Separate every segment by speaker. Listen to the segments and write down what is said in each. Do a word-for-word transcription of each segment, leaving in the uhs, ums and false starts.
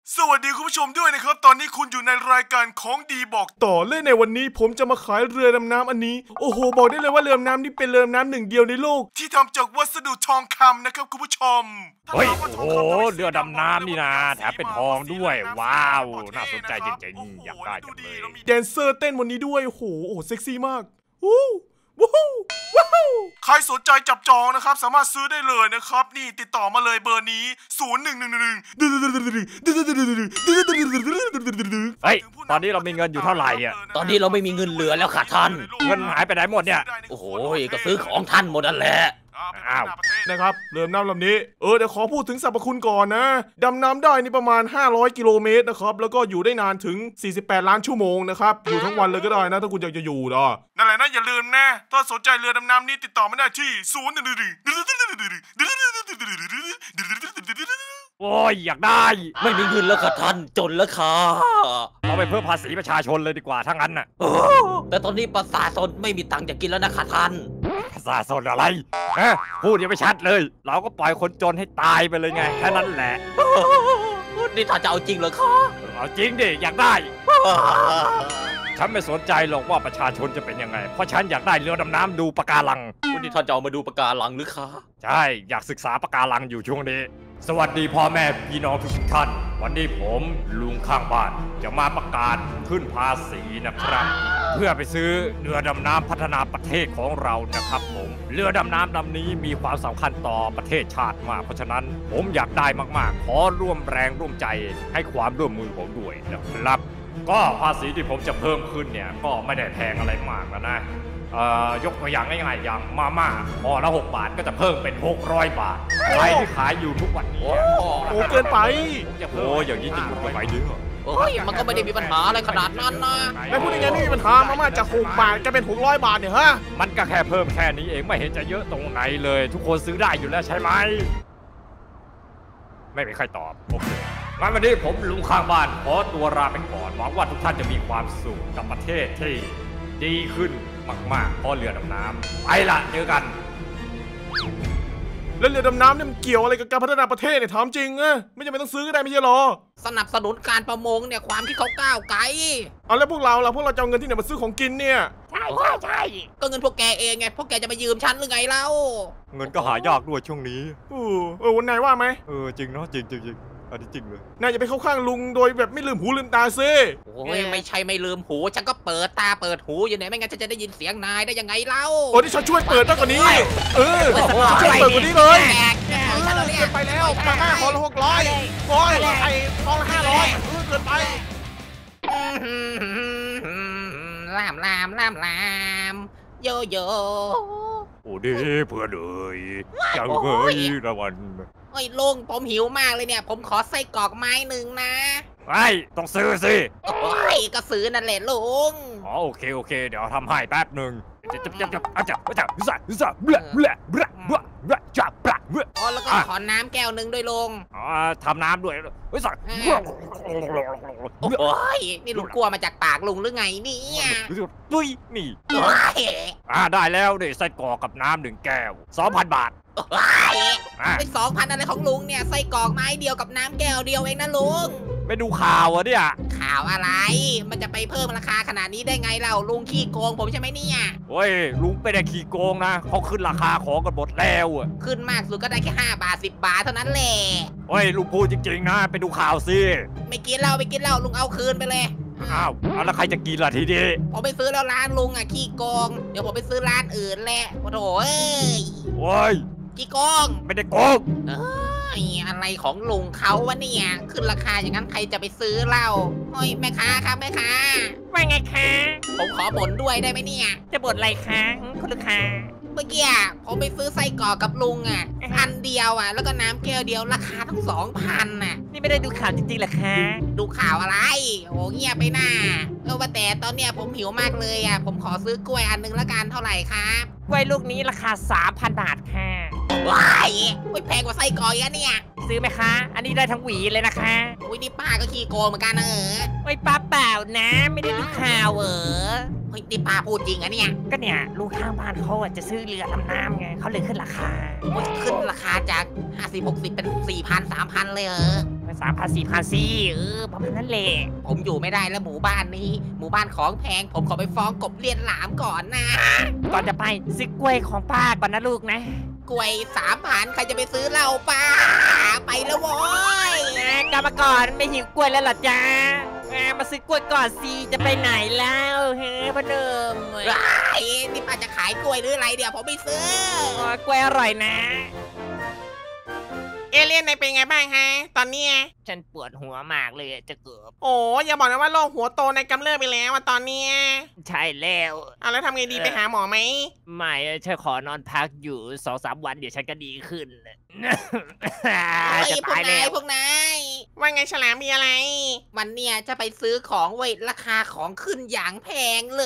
Speaker 1: สวัสดีคุณผู้ชมด้วยนะครับตอนนี้คุณอยู่ในรายการของดีบอกต่อและในวันนี้ผมจะมาขายเรือดำน้ำอันนี้โอ้โหบอกได้เลยว่าเรือดำน้ำนี่เป็นเรือดำน้ำหนึ่งเดียวในโลกที่ทำจากวัสดุทองคำนะครับคุณผู้ชม
Speaker 2: เฮ้ยโอ้โหเรือดำน้ำนี่นะแถมเป็นทองด้วยว้าวน่าสนใจจริงๆอยากได้จังเลย
Speaker 1: แดนเซอร์เต้นวันนี้ด้วยโอ้โหโอ้เซ็กซี่มากวู้วู้วู้ใครสนใจจับจองนะครับสามารถซื้อได้เลยนะครับนี่ติดต่อมาเลยเบอร์นี้ศูนย์หนึ่งหนึ่งหนึ่ง
Speaker 2: เฮ้ยตอนนี้เรามีเงินอยู่เท่าไหร่อ่ะ
Speaker 3: ตอนนี้เราไม่มีเงินเหลือแล้วค่ะท่าน
Speaker 2: เงินหายไปไหนหมดเนี่ย
Speaker 3: โอ้โหก็ซื้อของท่านหมดนั่นแหละ
Speaker 2: อ้าว
Speaker 1: นะครับเรือดำน้ำลำนี้เออเดี๋ยวขอพูดถึงสรรพคุณก่อนนะดำน้ำได้นี่ประมาณห้าร้อยกิโลเมตรนะครับแล้วก็อยู่ได้นานถึงสี่สิบแปดล้านชั่วโมงนะครับอยู่ทั้งวันเลยก็ได้นะถ้าคุณอยากจะอยู่นะนั่นแหละนะอย่าลืมนะถ้าสนใจเรือดำน้ำนี้ติดต่อมาได้ที่ศูนย์หนึ่งหนึ่งหนึ่ง
Speaker 2: โอ้ยอยากได้
Speaker 3: ไม่มีเงินแล้วค่ะท่านจนแล้วค่ะ
Speaker 2: เอาไปเพิ่มภาษีประชาชนเลยดีกว่าถ้างั้นน่ะ
Speaker 3: แต่ตอนนี้ประชาชนไม่มีตังค์จะกินแล้วนะคะท่าน
Speaker 2: ประชาชนอะไรฮะพูดยังไม่ชัดเลยเราก็ปล่อยคนจนให้ตายไปเลยไงแค่นั้นแหละ
Speaker 3: นี่ท่านจะเอาจริงเหรอคะ
Speaker 2: เอาจริงดิอยากได้ฉันไม่สนใจหรอกว่าประชาชนจะเป็นยังไงเพราะฉันอยากได้เรือดำน้ำดูปะการัง
Speaker 3: วันนี้ท่านจะเอามาดูปะการังหรือคะ
Speaker 2: ใช่อยากศึกษาปะการังอยู่ช่วงนี้สวัสดีพ่อแม่พี่น้องทุกท่านวันนี้ผมลุงข้างบ้านจะมาประกาศขึ้นภาษีนะครับเพื่อไปซื้อเรือดำน้ำพัฒนาประเทศของเรานะครับผมเรือดำน้ำลำนี้มีความสำคัญต่อประเทศชาติมากเพราะฉะนั้นผมอยากได้มากๆขอร่วมแรงร่วมใจให้ความร่วมมือผมด้วยนะครับก็ภาษีที่ผมจะเพิ่มขึ้นเนี่ยก็ไม่ได้แพงอะไรมากแล้วนะยกตัวอย่างง่ายๆอย่างมาม่าห่อละหกบาทก็จะเพิ่มเป็นหกร้อยบาทใครที่ขายอยู่ทุกวันนี้
Speaker 1: โอ้เกินไป
Speaker 2: โอ้อย่างนี้จริงๆไปเยอะ
Speaker 3: โอ้ยมันก็ไม่ได้มีปัญหาอะไรขนาดนั้นนะ
Speaker 1: ไม่พูดยังไงไม่มีปัญหามาม่าจากหกบาทก็เป็นหกร้อยบาทเนี่ยฮะ
Speaker 2: มันก็แค่เพิ่มแค่นี้เองไม่เห็นจะเยอะตรงไหนเลยทุกคนซื้อได้อยู่แล้วใช่ไหมไม่มีใครตอบโอเคงั้นวันนี้ผมลุงข้างบ้านขอตัวลาไปก่อนหวังว่าทุกท่านจะมีความสุขกับประเทศที่ดีขึ้นมากๆเพราะเรือดำน้ำไปละเจอกัน
Speaker 1: แล้วเรือดำน้ำเนี่ยมันเกี่ยวอะไรกับการพัฒนาประเทศเนี่ยถามจริงอะไม่จำเป็นต้องซื้อก็ได้ไม่ใช่หรอ
Speaker 3: สนับสนุนการประมงเนี่ยความที่เขาก้าวไกล
Speaker 1: เอาแล้วพวกเราล่ะพวกเราจะเอาเงินที่ไหนมาซื้อของกินเนี่ย
Speaker 3: ใช่ใช่ใช่ก็เงินพวกแกเองไงพวกแกจะมายืมฉันหรือไงเล่า
Speaker 2: เงินก็หายากด้วยช่วงนี้
Speaker 1: เออเออวันไหนว่าไหม
Speaker 2: เออจริงเนาะจริงจริงจริงอันนี้จริงเลย
Speaker 1: นายจะไปเข้าข้างลุงโดยแบบไม่ลืมหูลืมตาซิ
Speaker 3: โอ้ยไม่ใช่ไม่ลืมหูฉันก็เปิดตาเปิดหูอยู่ไหนไม่งั้นฉันจะได้ยินเสียงนายได้ยังไงเล่า
Speaker 1: โอ้ที่ฉันช่วยเปิดมากกว่านี้เออช่วยเปิดกว่านี้เลยไปแล้วมาม่าขอละหกร้อยโอ้ยไอ้ทองละห้าร้อยเกินไป
Speaker 3: ลามลามลามลามโยโย่
Speaker 2: โอ้ดีเพื่อนเลยจังเฮยละวัน
Speaker 3: โอ้ยลุงผมหิวมากเลยเนี่ยผมขอไส้กรอกไม้หนึ่งนะ
Speaker 2: ไอ้ต้องซื้อสิ
Speaker 3: โอ้ยก็ซื้อนั่นแหละลุง
Speaker 2: อ๋อโอเคโอเคเดี๋ยวทำให้แป๊บหนึ่งจะจะจะจะอาจจะอาจจะจะจะเบื่อเบื่อเบื่อเบื่อเบื่อจะเบื่อเบื่อ
Speaker 3: อ๋อแล้วก็ขอน้ำแก้วหนึ่งด้วยลุง
Speaker 2: อ๋อทำน้ำด้วยเฮ้ยสั่ง
Speaker 3: โอ้ยนี่ลุงกลัวมาจากปากลุงหรือไงเนี่ย
Speaker 2: ดุยนี่อ่าได้แล้วดิไส้กรอกกับน้ำหนึ่งแก้วสองพันบาท
Speaker 3: ไอ้สองพันอะไรของลุงเนี่ยไส้กรอกไม้เดียวกับน้ำแก้วเดียวเองนะลุง
Speaker 2: ไปดูข่าวอะเนี่ย
Speaker 3: ข่าวอะไรมันจะไปเพิ่มราคาขนาดนี้ได้ไงเราลุงขี้โกงผมใช่ไหมเนี่ย
Speaker 2: โอ้ยลุงไม่ได้ขี้โกงนะเขาขึ้นราคาของกันหมดแล้วอะ
Speaker 3: ขึ้นมากสุดก็ได้แค่ห้าบาทสิบบาทเท่านั้นแหละ
Speaker 2: โอ้ยลุงพูดจริงๆนะไปดูข่าวสิ
Speaker 3: ไม่กินเหล้าไม่กินเหล้าลุงเอาคืนไปเลย
Speaker 2: อ้าวแล้วใครจะกินล่ะทีนี้
Speaker 3: ผมไปซื้อแล้วร้านลุงอะขี้โกงเดี๋ยวผมไปซื้อร้านอื่นแหละโอ้โหเอ้ย
Speaker 2: โอ้ย
Speaker 3: ขี้โกง
Speaker 2: ไม่ได้โกง
Speaker 3: เอ้ยอะไรของลุงเขาวะเนี่ยขึ้นราคาอย่างนั้นใครจะไปซื้อเหล้าโอ้ยแม่ค้าครับแม่ค้า
Speaker 4: ว่าไงคะ
Speaker 3: ผมขอบ่นด้วยได้ไหมเนี่ย
Speaker 4: จะบ่นอะไรคะคุณลูกค้า
Speaker 3: เมื่อกี้ผมไปซื้อไส้กรอกกับลุงอ่ะพันเดียวอ่ะแล้วก็น้ำแก้วเดียวราคาทั้งสองพันน่ะ
Speaker 4: นี่ไม่ได้ดูข่าวจริงๆหรอคะ
Speaker 3: ดูข่าวอะไรโอ้เงียบไปหน้าเออว่าแต่ตอนเนี้ยผมหิวมากเลยอ่ะผมขอซื้อกล้วยอันนึงละกันเท่าไหร่ครับ
Speaker 4: กล้วยลูกนี้ราคา สามพัน บาทค่ะ
Speaker 3: ว้ายไม่แพงกว่าไส้กรอกอ่ะเนี่ย
Speaker 4: ซื้อไหมคะอันนี้ได้ทั้งหวีเลยนะคะ
Speaker 3: อุ้ยนี่ป้าก็ขี้โกงเหมือนกันเออ
Speaker 4: โอ้ยป้าเปล่านะไม่ได้ดูข่าวเออ
Speaker 3: เฮ้ยนี่ป้าพูดจริงอะเนี่ย
Speaker 4: ก็เนี่ยลูกข้างบ้านเขาจะซื้อเรือดำน้ำไงเขาเลยขึ้นราคา
Speaker 3: ขึ้นราคาจากห้าสิบหกสิบเป็นสี่พันสามพันเลยเหรอ
Speaker 4: สามพันสี่พันสี่เออประมาณนั้นแหละ
Speaker 3: ผมอยู่ไม่ได้แล้วหมู่บ้านนี้ หมู่บ้านของแพงผมขอไปฟ้องกบเลียนหลามก่อนนะ
Speaker 4: ก่อนจะไปซื้อกล้วยของป้าก่อนนะลูกนะ
Speaker 3: กล้วยสามพันใครจะไปซื้อเราป้าไปแล้วโว้ย
Speaker 4: กลับมาก่อนไม่หิวกล้วยแล้วหรอจ๊ะมาซื้อกล้วยก่อนสิจะไปไหนแล้วเฮ้ยพ่อหนุ่ม
Speaker 3: ไอ้นี่ป้าจะขายกล้วยหรืออะไรเดี๋ยวผมไม่ซื้อ
Speaker 4: กล้วยอร่อยนะ
Speaker 5: เอเลี่ยนนายเป็นไงบ้างฮะตอนเนี้ย
Speaker 4: ฉันปวดหัวมากเลยจะเกือบ
Speaker 5: โอ้อย่าบอกนะว่าโรคหัวโตในกำเริบไปแล้วอะตอนเนี้ย
Speaker 4: ใช่แล้ว
Speaker 5: เอาแล้วทำไงดีไปหาหมอไหม
Speaker 4: ไม่ฉันขอนอนพักอยู่สองสามวันเดี๋ยวฉันก็ดีขึ้น จะ
Speaker 3: พวก
Speaker 4: ตาย
Speaker 3: นา
Speaker 4: แล้
Speaker 3: ยว พวกนาย
Speaker 5: ว่าไงฉลามมีอะไร
Speaker 3: วันเนี้ยจะไปซื้อของเว้ยราคาของขึ้นอย่างแพงเลย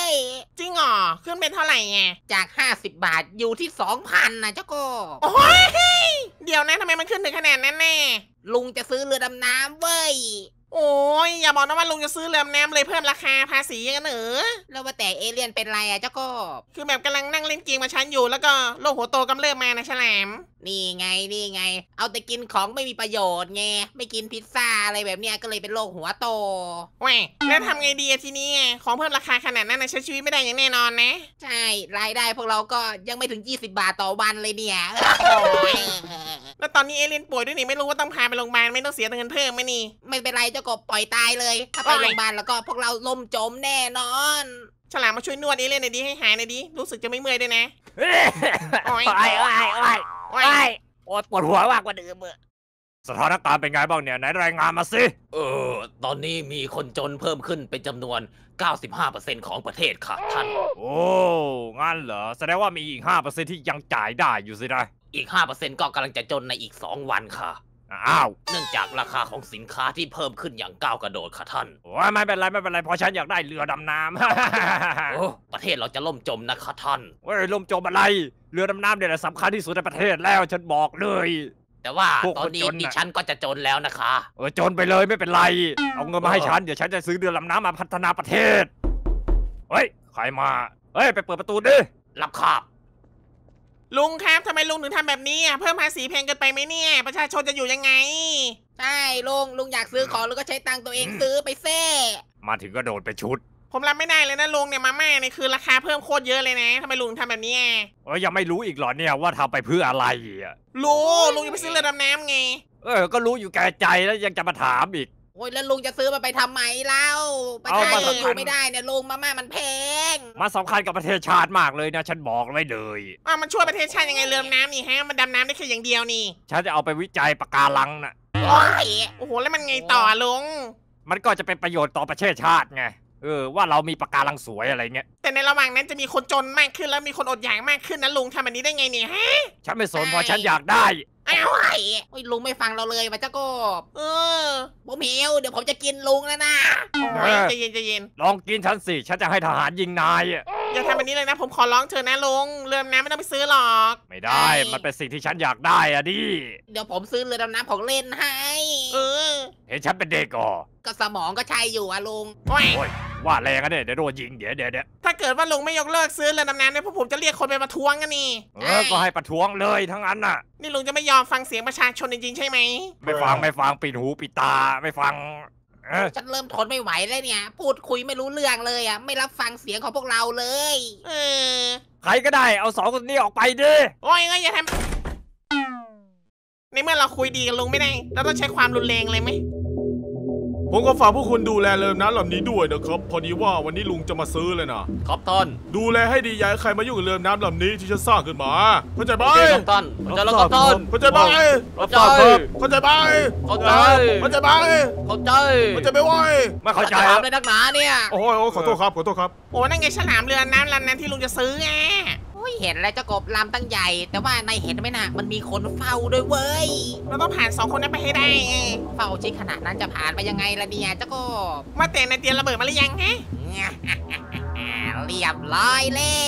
Speaker 5: จริงเหรอขึ้นเป็นเท่าไหร่ไง
Speaker 3: จากห้าสิบบาทอยู่ที่สองพันนะเจ้าก็
Speaker 5: โอ้ยเดี๋ยวนะทำไมมันขึ้นถึงขนาดนั้นแน่
Speaker 3: ลุงจะซื้อเรือดำน้ำเว้ย
Speaker 5: โอ้ยอย่าบอกนะว่าลุงจะซื้อเรือดำน้ำเลยเพิ่มราคาภาษีกันเหรอ
Speaker 3: แล้วว่าแต่เอเลี่ยนเป็นไรอะเจ้าก็
Speaker 5: คือแบบกำลังนั่งเล่นเกมมาชั้นอยู่แล้วก็โรคหัวโตกำเริบมานะฉลาม
Speaker 3: นี่ไงนี่ไง เอาแต่กินของไม่มีประโยชน์ไงไม่กินพิซซ่าอะไรแบบเนี้ยก็เลยเป็นโรคหัวโต
Speaker 5: แหว่แล้วทำไงดีอะทีนี้ของเพิ่มราคาขนาดนั้นนะใช้ชีวิตไม่ได้อย่างแน่นอนนะ
Speaker 3: ใช่รายได้พวกเราก็ยังไม่ถึงยี่สิบบาทต่อวันเลยเนี่ยโอ้ย
Speaker 5: แล้วตอนนี้เอเลี่ยนป่วยด้วยนี่ไม่รู้ว่าต้องพาไปโรงพยาบาลไม่ต้องเสียเงินเพิ่มไหมนี่
Speaker 3: ไม่เป็นไรเจ้ากบปล่อยตายเลยถ้าไปโรงพยาบาลแล้วก็พวกเราล่มจมแน่นอน
Speaker 5: ฉลามมาช่วยนวดเอเลี่ยนหน่อยดิให้หายหน่อยดิรู้สึกจะไม่เมื่อยด้วยนะ
Speaker 4: โอ้ยโอ้ยโอ้ยโอ้ย
Speaker 5: โอ้
Speaker 4: โอ้
Speaker 5: ย
Speaker 4: ยโอ้ยปวดหัวมากกว่าเดิมอะ
Speaker 2: สถานการณ์เป็นไงบ้างเนี่ยไหนรายงานมาสิ
Speaker 6: เออ ตอนนี้มีคนจนเพิ่มขึ้นเป็นจำนวน เก้าสิบห้าเปอร์เซ็นต์ ของประเทศค่ะท่าน
Speaker 2: โอ้งั้นเหรอแสดงว่ามีอีกห้าเปอร์เซ็นต์ที่ยังจ่ายได้อยู่สินะ
Speaker 6: อีก ห้าเปอร์เซ็นต์ ก็กำลังจะจนในอีก สอง วันค่ะ
Speaker 2: อ้าว
Speaker 6: เนื่องจากราคาของสินค้าที่เพิ่มขึ้นอย่างก้าวกระโดดค่ะท่าน
Speaker 2: โอ้ยไม่เป็นไรไม่เป็นไรเพราะฉันอยากได้เรือดำน้ำ
Speaker 6: โอ้ ประเทศเราจะล่มจมนะคะท่าน
Speaker 2: เว้ยลมจมอะไรเรือดำน้ำเนี่ยแหละสำคัญที่สุดในประเทศแล้วฉันบอกเลย
Speaker 6: แต่ว่า
Speaker 2: พวก
Speaker 6: ตอนนี้
Speaker 2: คนจนน่ะ
Speaker 6: ดิฉันก็จะจนแล้วนะคะ
Speaker 2: เออจนไปเลยไม่เป็นไรเอาเงินมาให้ฉันเดี๋ยวฉันจะซื้อเรือดำน้ำมาพัฒนาประเทศเฮ้ยใครมาเฮ้ยไปเปิดประตูดิ
Speaker 6: รับค่ะ
Speaker 5: ลุงครับทำไมลุงถึงทำแบบนี้อ่ะเพิ่มภาษีแพงเกินไปไหมเนี่ยประชาชนจะอยู่ยังไง
Speaker 3: ใช่ลุงลุงอยากซื้อของลุงก็ใช้ตังค์ตัวเองซื้อไปเซ่
Speaker 2: มาถึงก็โดดไปชุด
Speaker 5: ผมรับไม่ได้เลยนะลุงเนี่ยมาม่าเนี่ยคือราคาเพิ่มโคตรเยอะเลยนะทำไมลุงทำแบบนี้อ่ะ
Speaker 2: เอ้ยยังไม่รู้อีกเหรอเนี่ยว่าทำไปเพื่ออะไรอ่ะ
Speaker 5: รู้ลุงจะไปซื้อเรือดำน้ำไง
Speaker 2: เออก็รู้อยู่แก่ใจแล้วยังจะมาถามอีก
Speaker 3: โอ้ยแล้วลุงจะซื้อมาไปทำไมเล่าประชา
Speaker 2: เอา
Speaker 3: ช
Speaker 2: มาน
Speaker 3: อยู่ไม่ได้เนี่ยลุงมาม่ามันแพง
Speaker 2: มาสำคัญกับประเทศชาติมากเลยนะฉันบอกไว้เลย
Speaker 5: อ่ะมันช่วยประเทศชาติยังไงเรือดำน้ำนี่ฮะมันดำน้ำได้แค่อย่างเดียวนี่
Speaker 2: ฉันจะเอาไปวิจัยปะการังน่ะ
Speaker 3: โอ้ย
Speaker 5: โอ้โหแล้วมันไงต่อลุง
Speaker 2: มันก็จะเป็นประโยชน์ต่อประเทศชาติไงเออว่าเรามีปะการังสวยอะไรเงี้ย
Speaker 5: แต่ในระหว่างนั้นจะมีคนจนมากขึ้นแล้วมีคนอดอยากมากขึ้นนะลุงทำแบบนี้ได้ไงเนี่ยฮะ
Speaker 2: ฉันไม่สนเพราะฉันอยากได้
Speaker 3: อ้าวไอ้โอ้ยลุงไม่ฟังเราเลยมาเจ้ากบ
Speaker 5: เออ
Speaker 3: ผมหิวเดี๋ยวผมจะกินลุงแล้วนะ
Speaker 5: โอ้ยใจเย็นใจเย็น
Speaker 2: ลองกินฉันสิฉันจะให้ทหารยิงนายอะ
Speaker 5: อย่าทำแบบนี้เลยนะผมขอร้องเธอนะลุงเรือดำน้ำไม่ต้องไปซื้อหรอก
Speaker 2: ไม่ได้ มันเป็นสิ่งที่ฉันอยากได้อะดิ
Speaker 3: เดี๋ยวผมซื้อเรือดำน้ำของเล่นให้
Speaker 5: เออ
Speaker 2: เห็นฉันเป็นเด็กอ่อ
Speaker 3: ก็สมองก็ใช่อยู่อะลุง
Speaker 5: โอ้ย
Speaker 2: โอ้ยว่าแรงกันเนี่ยเดี๋ยวโดนยิงเดี๋ยวเดี๋ยวเดี๋ยว
Speaker 5: ถ้าเกิดว่าลุงไม่ยกเลิกซื้อเรือดำน้ำเนี่ยพวกผมจะเรียกคนไปประท้วงกันนี่
Speaker 2: เออก็ให้ประท้วงเลยทั้งนั้นน่ะ
Speaker 5: นี่ลุงจะไม่ยอมฟังเสียงประชาชนจริงๆใช่ไหม
Speaker 2: ไม่ฟังไม่ฟังปิดหูปิดตาไม่ฟังเออ
Speaker 3: ฉันเริ่มทนไม่ไหวแล้วเนี่ย พูดคุยไม่รู้เรื่องเลยอะไม่รับฟังเสียงของพวกเราเลย
Speaker 5: เออ
Speaker 2: ใครก็ได้เอาสองคนนี้ออกไปดิ
Speaker 5: โอ้ยเอ้ยอย่าทำในเมื่อเราคุยดีกับลุงไม่ได้เราต้องใช้ความรุนแรงเลยไหม
Speaker 1: ผมก็ฝากพวกคุณดูแลเรือน้ำลำนี้ด้วยนะครับพอดีว่าวันนี้ลุงจะมาซื้อเลยนะครับ
Speaker 6: ท่าน
Speaker 1: ดูแลให้ดีอย่าให้ใครมายุ่งกับเรือน้ำลำนี้ที่ฉันสร้างขึ้นมาเข้าใจไหม
Speaker 6: โอเคครับท่านเข้าใจแล้วครับท่าน
Speaker 1: เข้าใจไหม
Speaker 6: เข้าใจ
Speaker 1: เข้าใจไหม
Speaker 6: เข้าใจ
Speaker 1: เข้าใจไหม
Speaker 6: เข้าใจ
Speaker 1: เข้าใจไหมวะ
Speaker 2: ไม่เข้าใจ
Speaker 3: จะถามเลยนักหนาเนี่ย
Speaker 1: โอ้ยโอ้ยขอโทษครับขอโทษครับ
Speaker 5: โอ้นั่นไงฉลามเรือน้ำลำนั้นที่ลุงจะซื้อไง
Speaker 3: โอ้ยเห็นแล้วเจ้ากบลำตั้งใหญ่ แต่ว่าในเห็นไหมน่ะมันมีคนเฝ้าด้วยเว้ย
Speaker 5: เราต้องผ่านสองคนนั้นไปให้ได้ไง
Speaker 3: เฝ้าชิดขนาดนั้นจะผ่านไปยังไงล่ะเนี่ยเจ้ากบ
Speaker 5: ว่าแต่นายเตรียมระเบิดมาหรือยังฮะ
Speaker 3: เรียบร้อยแล้ว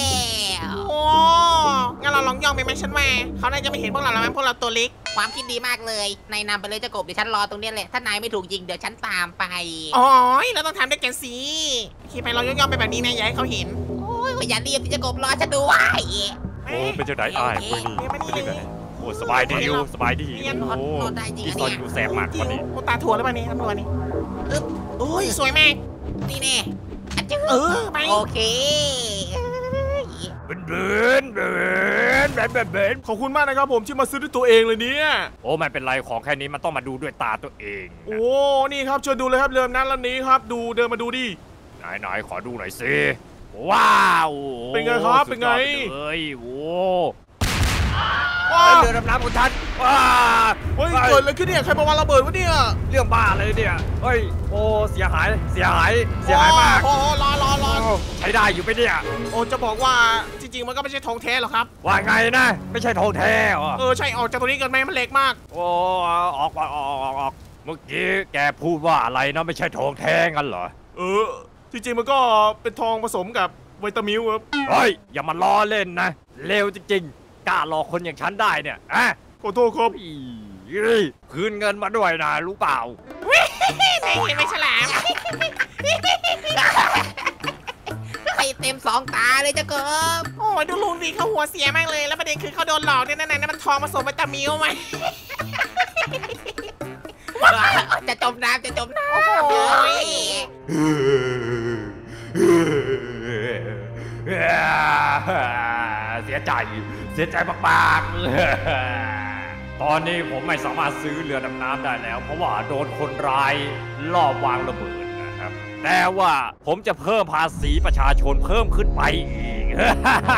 Speaker 5: โอ้งั้นเราลองย่องไปไหมฉันว่าเขาน่าจะไม่เห็นพวกเราแล้วมั้งพวกเราตัวเล็ก
Speaker 3: ความคิดดีมากเลยนายนำไปเลยเจ้ากบเดี๋ยวฉันรอตรงเนี้ยแหละถ้านายไม่ถูกยิงเดี๋ยวฉันตามไป
Speaker 5: อ๋อเราต้องทำด้วยกันสิขี่ไปเราย่องๆไปแบบนี้นะอย่าให้เขาเห็น
Speaker 3: โอ้ยอย่ารีบสิเจ้ากบรอฉันด้วย
Speaker 2: โอ้เป็นเจ้าไหนอ้ายคุยนี่
Speaker 5: เดี๋ยวมานี่
Speaker 2: เป็นยังไงโอ้สบายดีอยู่สบายดี
Speaker 3: เนียนนอน
Speaker 2: โอ้
Speaker 3: นอนได้จริง
Speaker 2: ที่
Speaker 3: อะ
Speaker 2: ซอย
Speaker 3: เนี่ย
Speaker 2: อยู่แสบมาก
Speaker 5: จิ๋
Speaker 2: วัน
Speaker 5: ว
Speaker 2: นี้
Speaker 5: โอ้ตาถั่วหรือเปล่านี่ตำรวจนี่
Speaker 3: อึ๊บ
Speaker 5: โอ้ยสวยมาก
Speaker 3: นี่แน่อะจึ๊
Speaker 5: เออไป
Speaker 3: โอเค
Speaker 2: เบินเบินเบินเบินเบินเบิน
Speaker 1: ขอบคุณมากนะครับผมที่มาซื้อด้วยตัวเองเลยเนี่ย
Speaker 2: โอ้ไม่เป็นไรของแค่นี้มันต้องมาดูด้วยตาตัวเองนะ
Speaker 1: โอ้นี่ครับเชิญดูเลยครับเรือดำน้ำลำนี้ครับดูเดินมาดูดิ
Speaker 2: ไหนไหนๆขอดูหน่อยสิว้าว
Speaker 1: เป็นไงครับเป็นไง
Speaker 2: สุดยอดปเลยโอ้
Speaker 1: ว้า
Speaker 2: เรือดำน้ำของฉันว้า
Speaker 1: เฮ้ยเกิดอะไรขึ้นเนี่ยใครมาวางระเบิดวะเนี่ย
Speaker 2: เรื่องบ้าเลยเนี่ยเฮ้ยโอ้เสียหายเสียหายเสียหายมาก
Speaker 5: โอ้โหรอรอรอ
Speaker 2: โอ้ใช้ได้อยู่ไหมเนี่ย
Speaker 5: โอ้จะบอกว่าจริงๆมันก็ไม่ใช่ทองแท้หรอกครับ
Speaker 2: ว่าไงนะไม่ใช่ทองแท้เหรอ
Speaker 5: เออใช่ออกจากตรงนี้กันไหมมันเล็กมาก
Speaker 2: โอ้ออกออกออกออกออกเมื่อกี้แกพูดว่าอะไรนะไม่ใช่ทองแท้งั้นเหรอ
Speaker 1: เออจริงๆมันก็เป็นทองผสมกับวิตามินครับ
Speaker 2: เฮ้ยอย่ามาล้อเล่นนะเลวจริงๆกล้าหลอกคนอย่างฉันได้เนี่ยอะ
Speaker 1: ขอโทษครับ
Speaker 2: อีคืนเงินมาด้วยนะรู้เปล่า
Speaker 5: ได้เห็นไหมฉลาม
Speaker 3: ให้เต็มสองตาเลยเจ้าเกิบ
Speaker 5: โอ้ยดูลุงดิเขาหัวเสียมากเลย แล้วประเด็นคือเขาโดนหลอกเนี่ยนั่นน่ะมันทองผสมวิตามินไหม
Speaker 3: จะจมน้ำจะจมน้ำ
Speaker 5: โอ้โห
Speaker 2: เสียใจเสียใจมากๆตอนนี้ผมไม่สามารถซื้อเรือดำน้ำได้แล้ว เพราะว่าโดนคนร้ายลอบวางระเบิดนะครับแต่ว่าผมจะเพิ่มภาษีประชาชนเพิ่มขึ้นไปอีก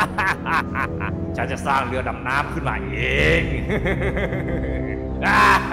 Speaker 2: ฉันจะสร้างเรือดำน้ำขึ้นมาเอง